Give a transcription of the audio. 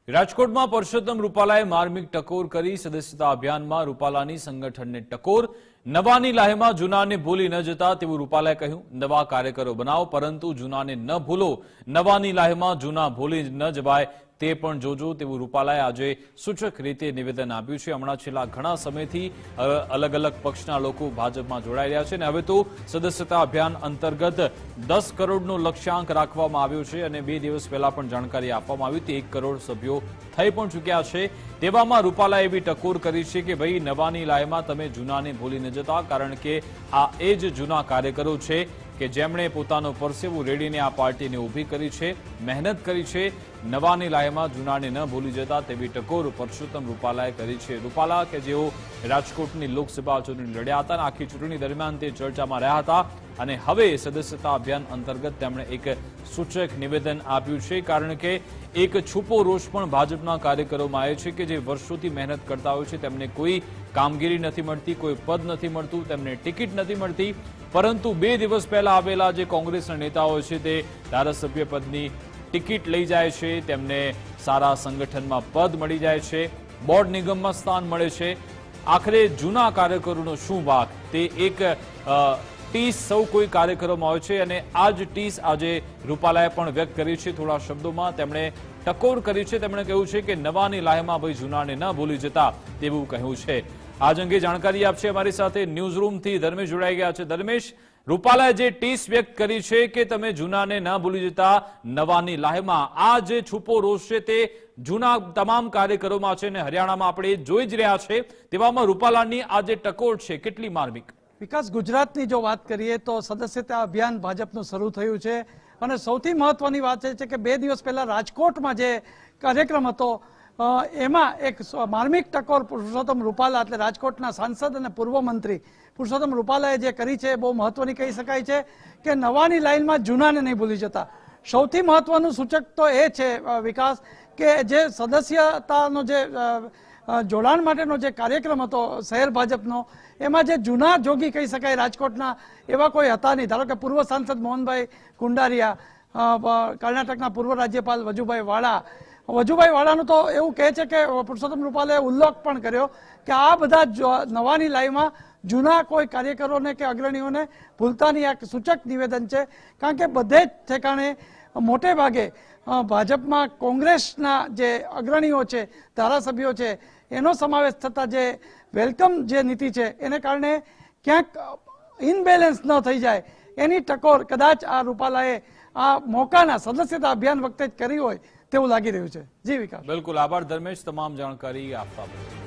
રાજકોટમાં પરસોત્તમ રૂપાલાએ માર્મિક ટકોર કરી સદસ્યતા અભિયાનમાં રૂપાલાની સંગઠનને ટકોર। નવાની લાહેમાં જૂનાને ભૂલી ન જતા તેવું રૂપાલાએ કહ્યું। નવા કાર્યકરો બનાવો પરંતુ જૂનાને ન ભૂલો। નવાની લાહેમાં જૂના ભૂલી ન જવાય તે પણ જોજો તેવું રૂપાલાએ આજે સૂચક રીતે નિવેદન આપ્યું છે। હમણાં છેલ્લા ઘણા સમયથી અલગ અલગ પક્ષના લોકો ભાજપમાં જોડાઈ રહ્યા છે અને હવે તો સદસ્યતા અભિયાન અંતર્ગત 10 કરોડનો લક્ષ્યાંક રાખવામાં આવ્યો છે અને 2 દિવસ પહેલા પણ જાણકારી આપવામાં આવી હતી 1 કરોડ સભ્યો થઈ પણ ચૂક્યા છે। તેવામાં રૂપાલાએ એવી ટકોર કરી છે કે ભાઈ નવાની લાહેમાં તમે જૂનાને ભૂલી ન જતા, કારણ કે આ એ જ જૂના કાર્યકરો છે કે જેમણે પોતાનો પરસેવો રેડીને આ પાર્ટીને ઊભી કરી છે, મહેનત કરી છે। નવાની લાહેમાં જૂનાને ન ભૂલી જતા તેવી ટકોર પરસોત્તમ રૂપાલાએ કરી છે। રૂપાલા કે જેઓ રાજકોટની લોકસભા ચૂંટણી લડ્યા હતા અને આખી ચૂંટણી દરમિયાન તે ચર્ચામાં રહ્યા હતા અને હવે સદસ્યતા અભિયાન અંતર્ગત તેમણે એક સૂચક નિવેદન આપ્યું છે, કારણ કે એક છુપો રોષ પણ ભાજપના કાર્યકરોમાં આવે છે કે જે વર્ષોથી મહેનત કરતા હોય છે, તેમને કોઈ કામગીરી નથી મળતી, કોઈ પદ નથી મળતું, તેમને ટિકિટ નથી મળતી, પરંતુ 2 દિવસ પહેલા આવેલા જે કોંગ્રેસના નેતાઓ છે તે ધારાસભ્ય પદની ટિકિટ લઈ જાય છે, તેમને સારા સંગઠનમાં પદ મળી જાય છે, બોર્ડ નિગમમાં સ્થાન મળે છે। આખરે જૂના કાર્યકરોનો શું વાંક, તે એક ટીસ સૌ કોઈ કાર્યકરોમાં હોય છે અને આ જ ટીસ આજે રૂપાલાએ પણ વ્યક્ત કરી છે। થોડા શબ્દોમાં તેમણે ટકોર કરી છે। તેમણે કહ્યું છે કે નવાની લાહેમાં ભાઈ જૂનાને ન ભૂલી જતા તેવું કહ્યું છે। આજ અંગે જાણકારી આપશે અમારી સાથે ન્યૂઝ રૂમથી ધર્મેશ જોડાઈ ગયા છે। ધર્મેશ, રૂપાલાએ જે ટીસ વ્યક્ત કરી છે કે તમે જૂનાને ન ભૂલી જતા નવાની લાહેમાં, આ જે છુપો રોષ છે તે જૂના તમામ કાર્યકરોમાં છે અને હરિયાણામાં આપણે જોઈ જ રહ્યા છે, તેવામાં રૂપાલાની આ જે ટકોર છે કેટલી માર્મિક? વિકાસ, ગુજરાતની જો વાત કરીએ તો સદસ્યતા અભિયાન ભાજપનું શરૂ થયું છે અને સૌથી મહત્વની વાત એ છે કે 2 દિવસ પહેલા રાજકોટમાં જે કાર્યક્રમ હતો એમાં એક માર્મિક ટકોર પુરુષોત્તમ રૂપાલા એટલે રાજકોટના સાંસદ અને પૂર્વ મંત્રી પુરુષોત્તમ રૂપાલાએ જે કરી છે બહુ મહત્વની કહી શકાય છે કે નવાની લાઈનમાં જૂનાને નહીં ભૂલી જતા। સૌથી મહત્વનું સૂચક તો એ છે વિકાસ કે જે સદસ્યતાનો જે જોડાણ માટેનો જે કાર્યક્રમ હતો શહેર ભાજપનો, એમાં જે જૂના જોગી કહી શકાય રાજકોટના એવા કોઈ હતા નહીં। ધારો કે પૂર્વ સાંસદ મોહનભાઈ કુંડારિયા, કર્ણાટકના પૂર્વ રાજ્યપાલ વજુભાઈ વાળાનું તો એવું કહે છે કે પુરુષોત્તમ રૂપાલાએ ઉલ્લેખ પણ કર્યો કે આ બધા નવાની લાઈમાં જૂના કોઈ કાર્યકરોને કે અગ્રણીઓને ભૂલતાની એક સૂચક નિવેદન છે, કારણ કે બધે જ ઠેકાણે મોટે ભાગે ભાજપમાં કોંગ્રેસના જે અગ્રણીઓ છે, ધારાસભ્યો છે, એનો સમાવેશ થતા જે વેલકમ જે નીતિ છે એને કારણે ક્યાંક ઇનબેલેન્સ ન થઈ જાય એની ટકોર કદાચ આ રૂપાલાએ આ મોકાના સદસ્યતા અભિયાન વખતે જ કરી હોય તેવું લાગી રહ્યું છે। જી વિકાસ, બિલકુલ આભાર ધર્મેશ તમામ જાણકારી આપવા બદલ।